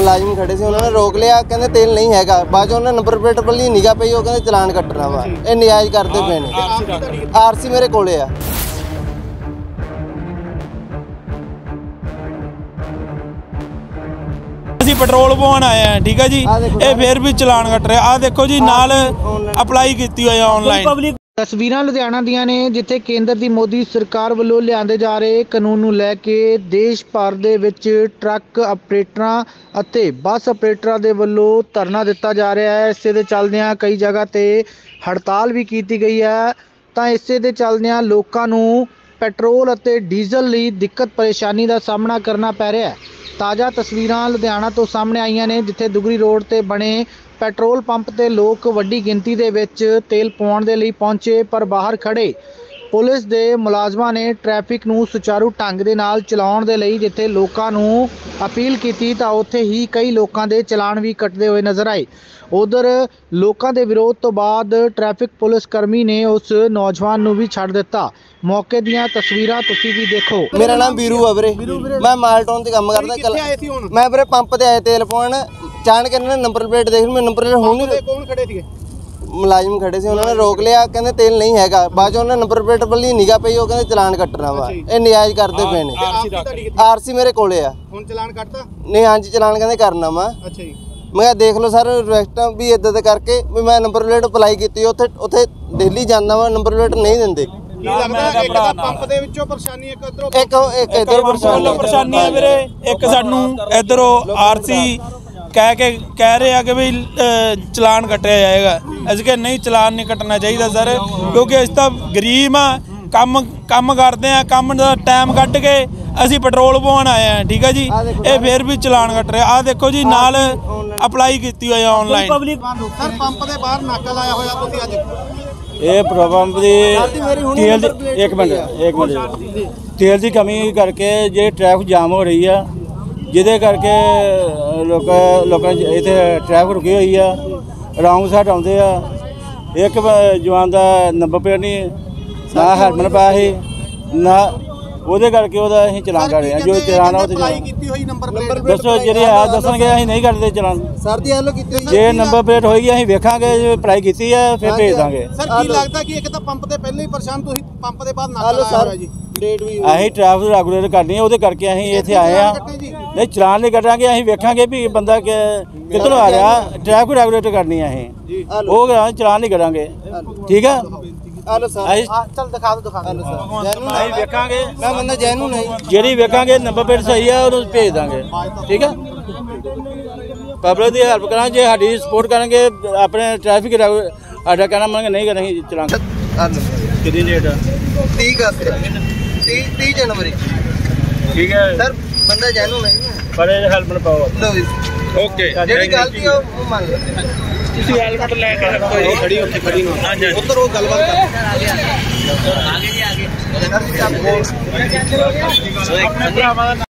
मुलाजिम खड़े से उन्होंने रोक लिया, कहते तेल नहीं हैगा। बाद उन्होंने नंबर प्लेट पर निगाह पई, वो कहते चलान कट्टना वा, ये नजायज़ करते पे ने। आरसी मेरे कोले आ। पेट्रोल पवाउण आए हैं, ठीक है जी, ये फिर भी चलान कट रहे। आ देखो जी, नाल अप्लाई की हुई ऑनलाइन। तस्वीरां लुधियाना दियां ने जिथे केंद्र दी मोदी सरकार ਵੱਲੋਂ ਲਿਆਂਦੇ ਜਾ ਰਹੇ ਕਾਨੂੰਨ ਨੂੰ ਲੈ ਕੇ देश भर ਦੇ ਵਿੱਚ ट्रक ਆਪਰੇਟਰਾਂ ਅਤੇ ਬੱਸ ਆਪਰੇਟਰਾਂ ਦੇ ਵੱਲੋਂ ਧਰਨਾ ਦਿੱਤਾ ਜਾ ਰਿਹਾ ਹੈ। ਇਸੇ ਦੇ ਚੱਲਦਿਆਂ ਕਈ ਜਗ੍ਹਾ ਤੇ ਹੜਤਾਲ ਵੀ ਕੀਤੀ ਗਈ ਹੈ। ਤਾਂ ਇਸੇ ਦੇ ਚੱਲਦਿਆਂ ਲੋਕਾਂ ਨੂੰ ਪੈਟਰੋਲ ਅਤੇ ਡੀਜ਼ਲ ਲਈ ਦਿੱਕਤ ਪਰੇਸ਼ਾਨੀ ਦਾ ਸਾਹਮਣਾ ਕਰਨਾ ਪੈ ਰਿਹਾ ਹੈ। ਤਾਜ਼ਾ ਤਸਵੀਰਾਂ ਲੁਧਿਆਣਾ ਤੋਂ ਸਾਹਮਣੇ ਆਈਆਂ ਨੇ ਜਿੱਥੇ ਦੁਗਰੀ ਰੋਡ ਤੇ ਬਣੇ ਪੈਟਰੋਲ ਪੰਪ ਤੇ ਲੋਕ ਵੱਡੀ ਗਿਣਤੀ ਦੇ ਵਿੱਚ ਤੇਲ ਪਵਾਉਣ ਦੇ ਲਈ ਪਹੁੰਚੇ, ਪਰ ਬਾਹਰ ਖੜੇ ਪੁਲਿਸ ਦੇ ਮੁਲਾਜ਼ਮਾਂ ਨੇ ਟ੍ਰੈਫਿਕ ਨੂੰ ਸੁਚਾਰੂ ਢੰਗ ਦੇ ਨਾਲ ਚਲਾਉਣ ਦੇ ਲਈ ਜਿੱਥੇ ਲੋਕਾਂ ਨੂੰ ਅਪੀਲ ਕੀਤੀ ਤਾਂ ਉੱਥੇ ਹੀ ਕਈ ਲੋਕਾਂ ਦੇ ਚਲਾਨ ਵੀ ਕੱਟਦੇ ਹੋਏ ਨਜ਼ਰ ਆਏ। ਉਧਰ ਲੋਕਾਂ ਦੇ ਵਿਰੋਧ ਤੋਂ ਬਾਅਦ ਟ੍ਰੈਫਿਕ ਪੁਲਿਸ ਕਰਮੀ ਨੇ ਉਸ ਨੌਜਵਾਨ ਨੂੰ ਵੀ ਛੱਡ ਦਿੱਤਾ। मौके ਦੀਆਂ ਤਸਵੀਰਾਂ ਤੁਸੀਂ ਵੀ ਦੇਖੋ। मेरा नाम बीरू है वीरे, मैं मालटोन से काम करदा। मैं वीरे पंप ते आए तेल पवाउण, चाण के नंबर प्लेट देख, मैं नंबर प्लेट हुण नहीं। कौन खड़े थे? मुलाजिम खड़े से उन्होंने रोक लिया, कहते तेल नहीं हैगा। बाद उन्होंने नंबर प्लेट पर निगाह पई, वो कहते चलान कट्टना वा, ये नजायज़ करते पे ने। आरसी मेरे कोले आ। हुण चलान कटता नहीं? हाँ जी, चलान कहते करना वा। अच्छा जी, मैं देख लो सर रिक्वेस्ट भी इदा करके भी मैं नंबर प्लेट अप्लाई की, उत्थे डेली जाना वा, नंबर प्लेट नहीं देंदे। पंप दे विचों परेशानी एक इधर परेशानी है वीरे, एक सानू इधरों आरसी कह रहे हैं कि भी चलान कट्टिया जाएगा। अस कह नहीं, चलान नहीं कटना चाहिए सर, क्योंकि अस तो गरीब हाँ, काम करते हैं, काम का टाइम कट के असी पेट्रोल पवाउण आए हैं, ठीक है जी, ये फिर भी चलान कट रहे। आ देखो जी, नाल अप्लाई की हुई ऑनलाइन। सर पंप दे बाहर नाका लाया होया तुसीं अज ये पंप की एक मिनट तेल की कमी करके जो ट्रैफिक जाम हो रही है, जिदे करके लोग इतने ट्रैफिक रुकी हुई है, रॉन्ग साइड आते हैं। एक जवान का नंबर प्लेट नहीं, ना हेलमेट पाया ही ना, ਉਹਦੇ ਕਰਕੇ ਉਹਦਾ ਅਸੀਂ ਚਲਾਨ ਕਰ ਰਹੇ ਹਾਂ। ਜੋ ਚਲਾਨ ਆ ਉਹ ਕੀਤੀ ਹੋਈ ਨੰਬਰ ਪਲੇਟ ਦੱਸੋ, ਜਿਹੜੀ ਆ ਦੱਸਣਗੇ, ਅਸੀਂ ਨਹੀਂ ਕਰਦੇ ਚਲਾਨ। ਸਰ ਦੀ ਹੱਲ ਕੀਤੀ ਜੇ ਨੰਬਰ ਪਲੇਟ ਹੋਏਗੀ ਅਸੀਂ ਵੇਖਾਂਗੇ, ਜੇ ਅਪਲਾਈ ਕੀਤੀ ਹੈ ਫਿਰ ਭੇਜ ਦਾਂਗੇ। ਸਰ ਕੀ ਲੱਗਦਾ ਕਿ ਇੱਕ ਤਾਂ ਪੰਪ ਤੇ ਪਹਿਲੇ ਹੀ ਪਰੇਸ਼ਾਨ, ਤੁਸੀਂ ਪੰਪ ਦੇ ਬਾਅਦ ਨਾਕਾ ਲਾਇਆ ਹੋਇਆ ਜੀ। ਅਸੀਂ ਟ੍ਰੈਫਿਕ ਰੈਗੂਲੇਟ ਕਰਨੀ ਹੈ, ਉਹਦੇ ਕਰਕੇ ਅਸੀਂ ਇੱਥੇ ਆਏ ਹਾਂ। ਨਹੀਂ, ਚਲਾਨ ਨਹੀਂ ਕੱਟਾਂਗੇ, ਅਸੀਂ ਵੇਖਾਂਗੇ ਵੀ ਬੰਦਾ ਕਿੱਧਰੋਂ ਆ ਰਿਹਾ, ਟ੍ਰੈਫਿਕ ਰੈਗੂਲੇਟ ਕਰਨੀ ਹੈ ਅਸੀਂ, ਉਹ ਚਲਾਨ ਨਹੀਂ ਕਰਾਂਗੇ, ਠੀਕ ਹੈ। चल दिखा दो वेखांगे, मैं बंदा जैनू नहीं, जी वेखांगे नंबर प्लेट सही है और भेज देंगे, ठीक है। पब्लिक की हेल्प करा, जो साड़ी सपोर्ट करेंगे, अपने ट्रैफिक साडा कहना मंगे नहीं करेंगे चलान। कितनी डेट है? 30 जनवरी, ठीक है सर। बंदा जैनू नहीं पर हेल्प पाओ, ओके। गलती है वो मान लो, हेलमेट लेके खड़ी उधर वो गलबात कर आगे जी आगे।